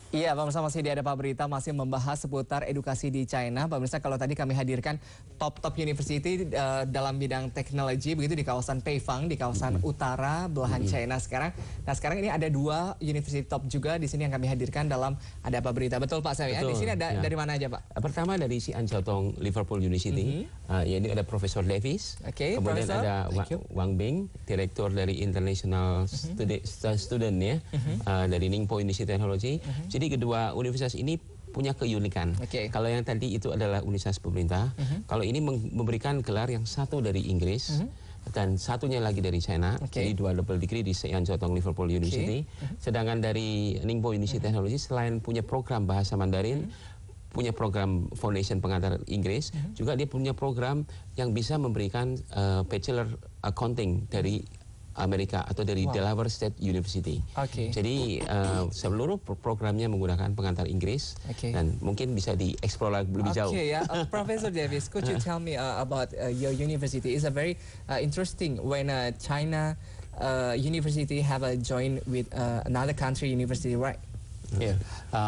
Iya, pemirsa masih di Ada Pak Berita masih membahas seputar edukasi di China. Pemirsa, kalau tadi kami hadirkan top university dalam bidang teknologi begitu di kawasan Peifang, di kawasan utara belahan China sekarang. Nah, sekarang ini ada 2 university top juga di sini yang kami hadirkan dalam Ada Pak Berita. Betul Pak Sam ya? Di sini ada dari mana aja Pak? Pertama dari Xi'an Chiao Tung Liverpool University. Ini ada Profesor Davis. Kemudian Professor. ada Wang Bing, direktur dari International Student ya, dari Ningbo University Technology. Jadi kedua universitas ini punya keunikan. Kalau yang tadi itu adalah universitas pemerintah, kalau ini memberikan gelar yang satu dari Inggris dan satunya lagi dari China. Jadi 2 double degree di Xi'an Chiao Tung Liverpool University. Sedangkan dari Ningbo University Technology selain punya program bahasa Mandarin, punya program foundation pengantar Inggris, juga dia punya program yang bisa memberikan bachelor accounting dari Amerika atau dari Delaware State University. Jadi seluruh programnya menggunakan pengantar Inggris dan mungkin bisa dieksplor lebih jauh. Professor Davis, could you tell me about your university? It's a very interesting when China university have a join with another country university, right? Yeah,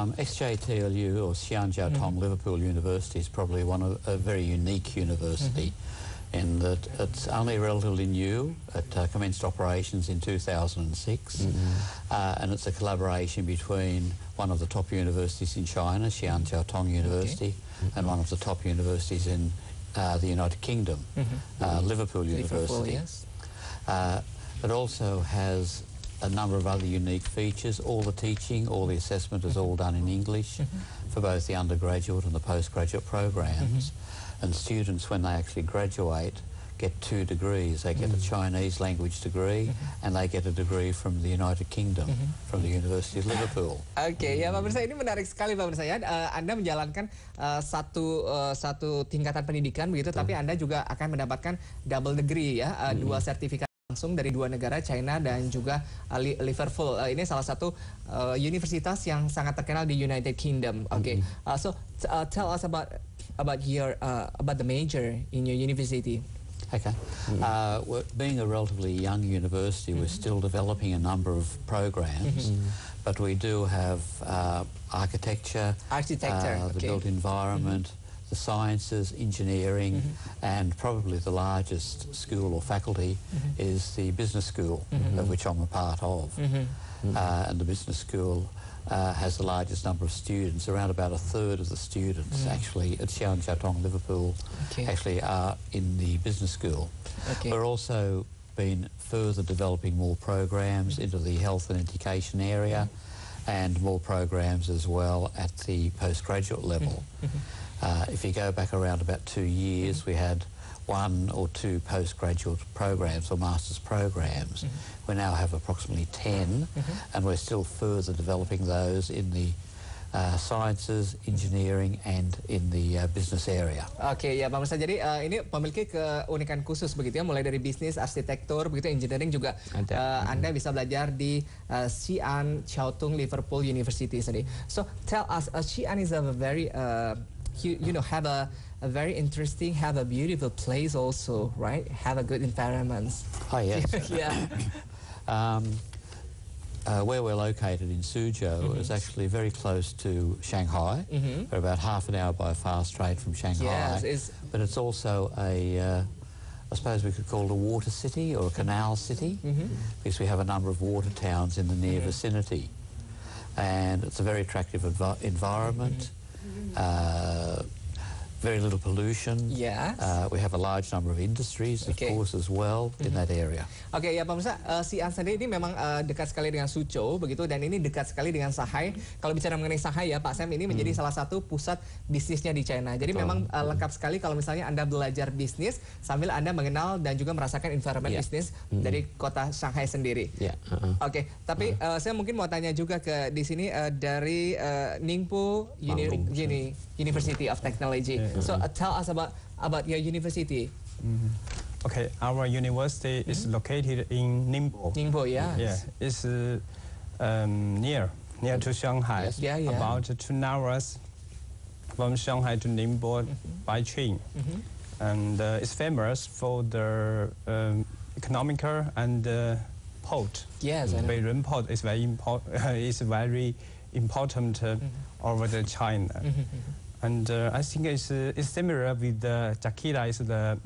XJTLU or Xi'an Chiao Tung Liverpool University is probably a very unique university. In that it's only relatively new. It commenced operations in 2006, and it's a collaboration between one of the top universities in China, Xi'an Chiao Tung University, and one of the top universities in the United Kingdom, Liverpool University. It also has a number of other unique features. All the teaching, all the assessment is all done in English for both the undergraduate and the postgraduate programs. And students, when they actually graduate, get 2 degrees. They get a Chinese language degree and they get a degree from the United Kingdom, from the University of Liverpool. Ya Pak Mirsa, ini menarik sekali Pak Mirsa ya. Anda menjalankan satu tingkatan pendidikan begitu, tapi Anda juga akan mendapatkan double degree ya, 2 sertifikat langsung dari 2 negara, China dan juga Liverpool. Ini salah satu universitas yang sangat terkenal di United Kingdom. So tell us about the major in your university. Being a relatively young university, we're still developing a number of programs, but we do have architecture, the built environment, the sciences, engineering, and probably the largest school or faculty is the business school, of which I'm a part of. And the business school has the largest number of students. Around about 1/3 of the students actually at Xi'an Chiao Tung Liverpool actually are in the business school. We're also been further developing more programs into the health and education area, and more programs as well at the postgraduate level. If you go back around about 2 years, we had 1 or 2 postgraduate programs or master's programs. We now have approximately 10, and we're still further developing those in the sciences, engineering, and in the business area. Ya Pak Mirsa, jadi ini memiliki keunikan khusus begitu ya, mulai dari bisnis, arsitektur, begitu, engineering juga Anda bisa belajar di Xi'an Chiao Tung Liverpool University sendiri. So tell us, Xi'an is a very have a very interesting, have a beautiful place also, right? Have a good environment. Yes. Where we're located in Suzhou is actually very close to Shanghai. We're about half an hour by fast train from Shanghai. But it's also I suppose we could call it a water city or a canal city, because we have a number of water towns in the near vicinity. And it's a very attractive environment. Very little pollution. We have a large number of industries, of course, as well in that area. Ya Pak Mirsa, Xi'an sendiri ini memang dekat sekali dengan Suzhou begitu, dan ini dekat sekali dengan Shanghai. Kalau bicara mengenai Shanghai ya Pak Sam, ini menjadi salah satu pusat bisnisnya di China. Jadi memang lengkap sekali kalau misalnya Anda belajar bisnis sambil Anda mengenal dan juga merasakan environment bisnis dari kota Shanghai sendiri. Tapi saya mungkin mau tanya juga ke di sini dari Ningbo University of Technology. So tell us about your university. Our university is located in Ningbo. It's near to Shanghai. About 2 hours from Shanghai to Ningbo by train. And it's famous for the economical and port. Yes, Beirut port is very important. It's very important over the China. And I think it's similar with the Jakarta, is the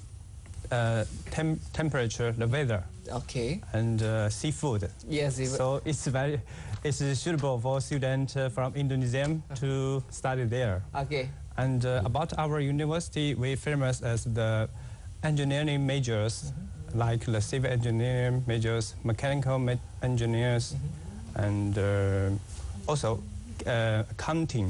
temperature, the weather. Okay. And seafood. Yes. So it's suitable for students from Indonesia to study there. Okay. And about our university, we're famous as the engineering majors, like the civil engineering majors, mechanical engineers, and also accounting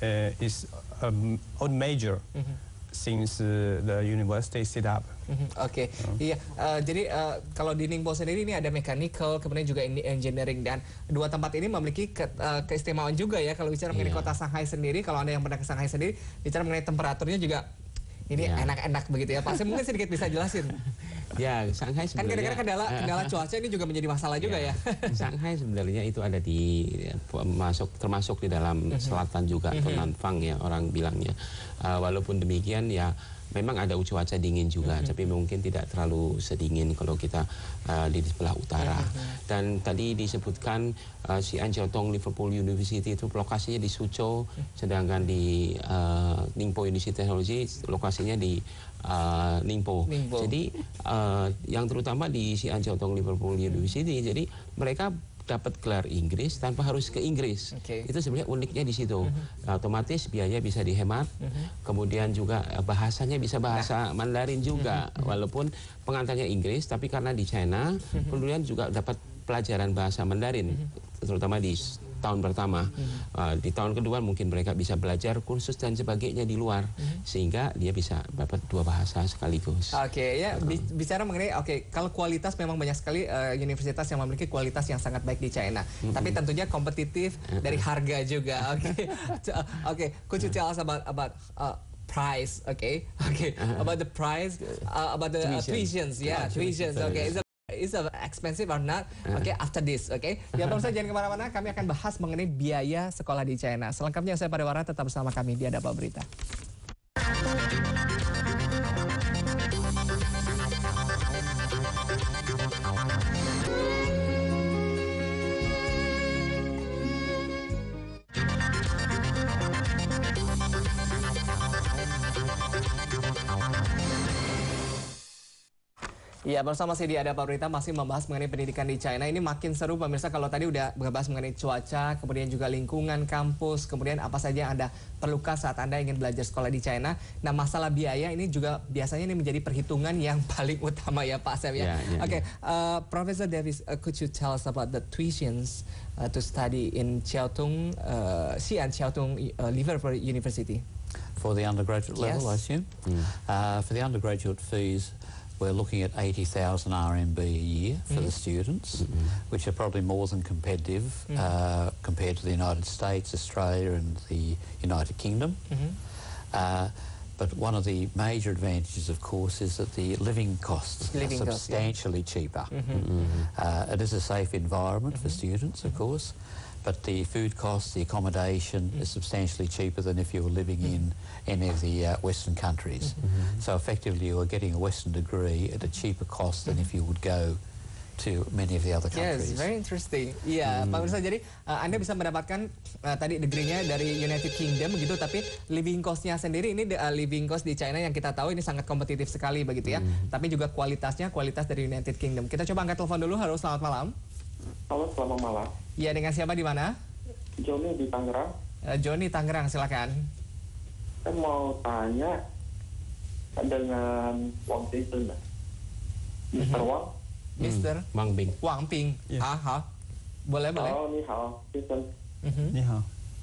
is an old major since the university set up. Oke, iya. Jadi kalau di Ningbo sendiri ini ada mechanical, kemudian juga engineering, dan dua tempat ini memiliki keistimewaan juga ya. Kalau bicara mengenai kota Shanghai sendiri, kalau Anda yang pernah ke Shanghai sendiri, bicara mengenai temperaturnya juga ini enak-enak begitu ya. Pak, saya mungkin sedikit bisa jelasin. Ya, Shanghai sebenarnya kan kadang-kadang kendala cuaca ini juga menjadi masalah juga ya. Shanghai sebenarnya itu ada di termasuk di dalam selatan juga, atau Nanfang ya orang bilangnya. Walaupun demikian ya memang ada cuaca dingin juga, tapi mungkin tidak terlalu sedingin kalau kita di sebelah utara. Dan tadi disebutkan Xi'an Jiaotong Liverpool University itu lokasinya di Suzhou, sedangkan di Ningbo University Technology lokasinya di Ningbo. Jadi yang terutama di Xi'an Jiaotong Liverpool University, jadi mereka dapat gelar Inggris tanpa harus ke Inggris. Itu sebenarnya uniknya di situ. Otomatis biaya bisa dihemat, kemudian juga bahasanya bisa bahasa Mandarin juga, walaupun pengantarnya Inggris, tapi karena di China, kemudian juga dapat pelajaran bahasa Mandarin, terutama di tahun pertama. Di tahun kedua mungkin mereka bisa belajar kursus dan sebagainya di luar, sehingga dia bisa dapat dua bahasa sekaligus. Oke, ya bicara mengenai kalau kualitas memang banyak sekali universitas yang memiliki kualitas yang sangat baik di China. Tapi tentunya kompetitif dari harga juga. Oke. Could you tell us about price? About the price, about the tuitions. Tuitions. Is it expensive or not? After this, Ya, pemirsa jangan kemana-mana, kami akan bahas mengenai biaya sekolah di China. Selengkapnya saya Pariwara, tetap bersama kami di Ada Apa Berita. Ya, bersama saya di Ada Apa Berita masih membahas mengenai pendidikan di China. Ini makin seru pemirsa, kalau tadi udah membahas mengenai cuaca, kemudian juga lingkungan kampus, kemudian apa saja yang Anda perlukan saat Anda ingin belajar sekolah di China. Nah, masalah biaya ini juga biasanya ini menjadi perhitungan yang paling utama ya Pak Sam ya. Professor Davis, could you tell us about the tuitions to study in Xi'an Jiaotong Liverpool University? For the undergraduate level, I assume? For the undergraduate fees, we're looking at 80,000 RMB a year for the students, which are probably more than competitive compared to the United States, Australia and the United Kingdom. But one of the major advantages, of course, is that the living costs are substantially cheaper. It is a safe environment for students, of course, but the food costs, the accommodation is substantially cheaper than if you were living in any of the Western countries. So effectively you are getting a Western degree at a cheaper cost than if you would go to many of the other countries. Yes, very interesting. Iya, Pak Mirsa, jadi Anda bisa mendapatkan tadi degree-nya dari United Kingdom begitu, tapi living cost-nya sendiri ini living cost di China yang kita tahu ini sangat kompetitif sekali begitu ya. Tapi juga kualitas dari United Kingdom. Kita coba angkat telepon dulu. Halo, selamat malam. Halo, selamat malam. Iya, dengan siapa di mana? Joni di Tangerang. Joni Tangerang, silakan. Saya mau tanya dengan Wang Ping, Mr. Wang. Mr. Wang Ping. Wang Ping. Yes. Boleh. Halo, ni hao, Jason. Ni hao.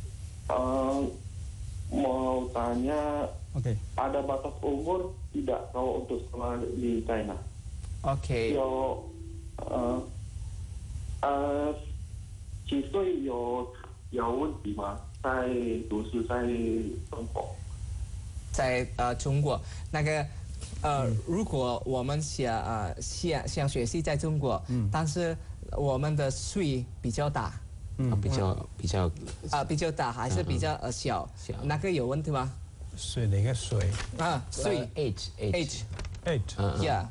Mau tanya, ada batas umur tidak kalau untuk sekolah di China? Oke. 几岁有问题吗？在读书在中国。 在中国，那个如果我们想学习在中国，但是我们的税比较大， 比较大还是比较小，那个有问题吗？ 税哪个税？ 税 age. Yeah.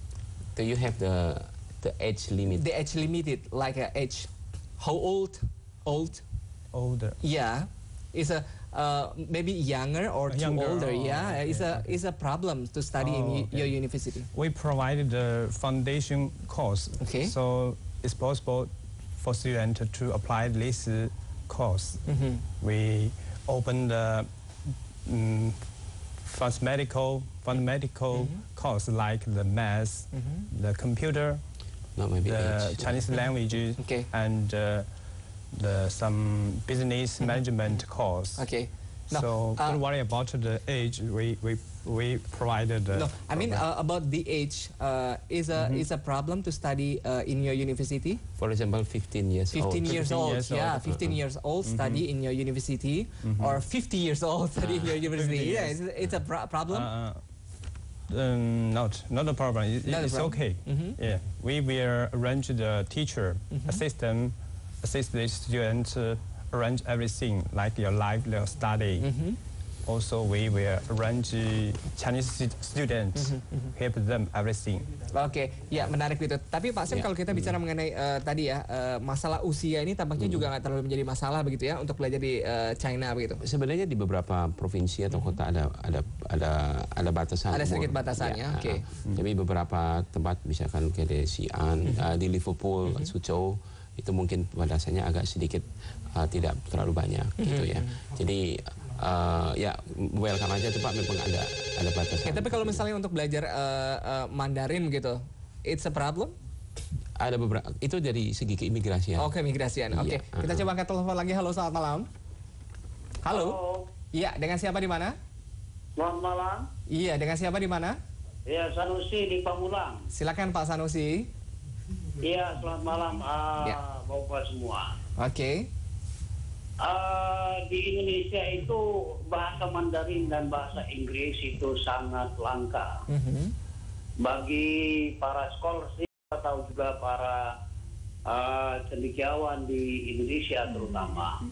Do you have the age limit? The age limited, like age. How old Older. Yeah, is a maybe younger or too older. Yeah, is a problem to study in your university. We provided the foundation course. Okay. So it's possible for students to apply this course. We opened the fundamental course like the math, the computer, the Chinese language, and some business management course. Okay. No, so don't worry about the age. We provided. No, I mean about the age. Is a problem to study in your university? For example, 15 years old. 15 years old. Yeah, 15 years old study in your university, or 50 years old study in your university. Yeah, it's a problem. Not a problem. It's okay. Yeah, we will arrange the teacher, assistant, assist the student, arrange everything like your life, your study. Also, we will arrange Chinese students, help them everything. Oke, ya menarik gitu. Tapi Pak Sam, kalau kita bicara mengenai tadi ya masalah usia ini tampaknya juga nggak terlalu menjadi masalah begitu ya untuk belajar di China begitu. Sebenarnya di beberapa provinsi atau kota ada batasan. Ada sedikit batasannya. Ya, Oke. Tapi beberapa tempat misalkan kayak di Xi'an, di Liverpool, Suzhou itu mungkin batasannya agak sedikit tidak terlalu banyak gitu ya. Jadi ya welcome aja tuh Pak, memang ada batasan. Tapi kalau misalnya untuk belajar Mandarin gitu, it's a problem? Ada beberapa, itu dari segi keimigrasian. Oke, imigrasian. Oke, kita coba angkat telepon lagi. Halo, selamat malam. Halo. Iya, dengan siapa di mana? Selamat malam. Iya, dengan siapa di mana? Iya, Sanusi di Pamulang. Silakan Pak Sanusi. Iya, selamat malam Bapak semua. Oke. Di Indonesia itu bahasa Mandarin dan bahasa Inggris itu sangat langka. Bagi para scholarship atau juga para cendekiawan di Indonesia terutama.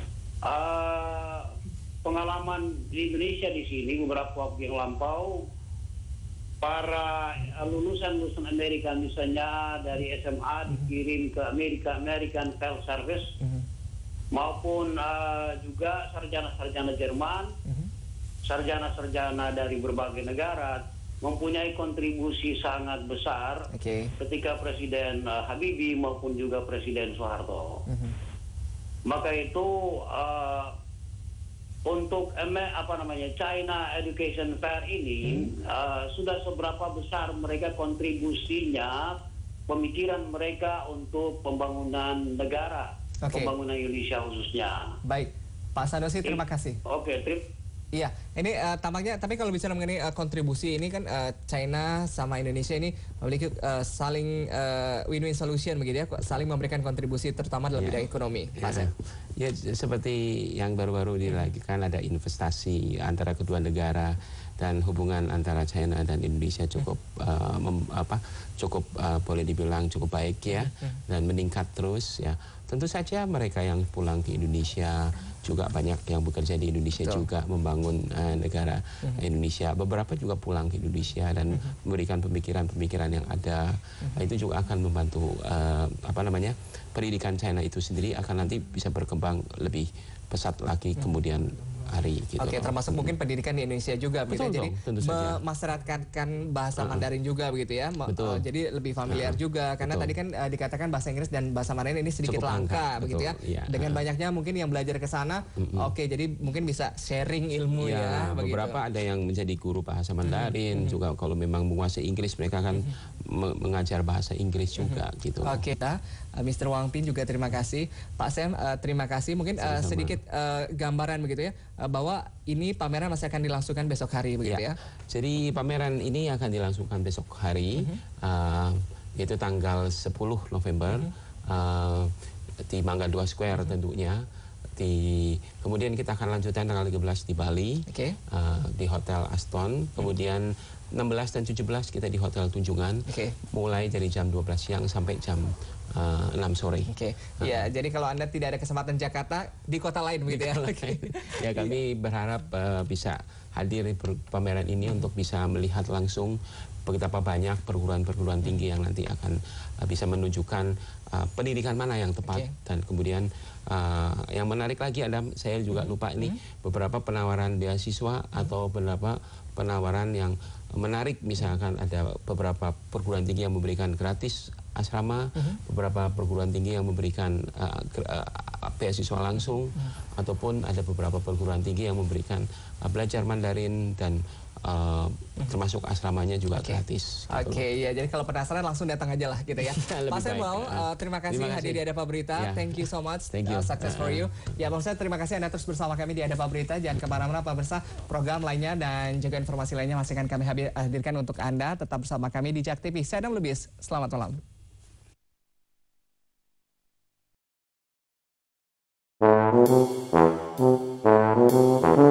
Pengalaman di Indonesia di sini beberapa waktu yang lampau, para lulusan Amerika misalnya dari SMA dikirim ke American Field Service, maupun juga sarjana-sarjana Jerman, sarjana-sarjana dari berbagai negara mempunyai kontribusi sangat besar ketika Presiden Habibie maupun juga Presiden Soeharto. Maka itu untuk China Education Fair ini sudah seberapa besar mereka kontribusinya, pemikiran mereka untuk pembangunan negara, pembangunan Indonesia khususnya. Baik, Pak Sanusi, terima kasih. Oke, iya, ini tampaknya, tapi kalau bicara mengenai kontribusi ini kan China sama Indonesia ini memiliki saling win-win solution begitu ya, saling memberikan kontribusi terutama dalam bidang ekonomi. Ya, seperti yang baru-baru dilakukan, ada investasi antara kedua negara dan hubungan antara China dan Indonesia cukup boleh dibilang cukup baik ya, dan meningkat terus ya. Tentu saja mereka yang pulang ke Indonesia juga banyak yang bekerja di Indonesia juga membangun negara Indonesia. Beberapa juga pulang ke Indonesia dan memberikan pemikiran-pemikiran yang ada. Itu juga akan membantu pendidikan China itu sendiri akan nanti bisa berkembang lebih pesat lagi kemudian hari gitu. Oke, termasuk mungkin pendidikan di Indonesia juga begitu. Jadi memasyarakatkan bahasa Mandarin juga begitu ya. Jadi lebih familiar juga karena tadi kan dikatakan bahasa Inggris dan bahasa Mandarin ini sedikit langka begitu ya. Dengan banyaknya mungkin yang belajar ke sana, jadi mungkin bisa sharing ilmu ya begitu. Beberapa ada yang menjadi guru bahasa Mandarin juga, kalau memang menguasai Inggris mereka akan mengajar bahasa Inggris juga gitu. Oke, Mr. Wang Pin juga terima kasih. Pak Sam terima kasih. Mungkin sedikit gambaran begitu ya, bahwa ini pameran masih akan dilangsungkan besok hari begitu ya. Jadi pameran ini akan dilangsungkan besok hari, yaitu tanggal 10 November di Mangga 2 Square tentunya. Kemudian kita akan lanjutkan tanggal 13 di Bali, di Hotel Aston. Kemudian 16 dan 17 kita di Hotel Tunjungan, mulai dari jam 12 siang sampai jam sore. Oke. Ya, jadi kalau Anda tidak ada kesempatan Jakarta, di kota lain gitu ya. Ya, kami berharap bisa hadir di pameran ini untuk bisa melihat langsung betapa banyak perguruan-perguruan tinggi yang nanti akan bisa menunjukkan pendidikan mana yang tepat. Dan kemudian yang menarik lagi ada, saya juga lupa ini, beberapa penawaran beasiswa atau beberapa penawaran yang menarik, misalkan ada beberapa perguruan tinggi yang memberikan gratis asrama, beberapa perguruan tinggi yang memberikan beasiswa langsung, ataupun ada beberapa perguruan tinggi yang memberikan belajar Mandarin dan termasuk asramanya juga gratis. Oke, ya, jadi kalau penasaran langsung datang aja lah gitu ya. Pak Samuel, terima kasih hadir di Hadapa Berita. Thank you so much. Success for you. Ya, Pak Ustaz, terima kasih Anda terus bersama kami di Hadapa Berita. Jangan kemana-mana, Pak Bersa. Program lainnya dan juga informasi lainnya masih akan kami hadirkan untuk Anda. Tetap bersama kami di JAK TV. Saya Adam Lubis. Selamat malam. Thank you.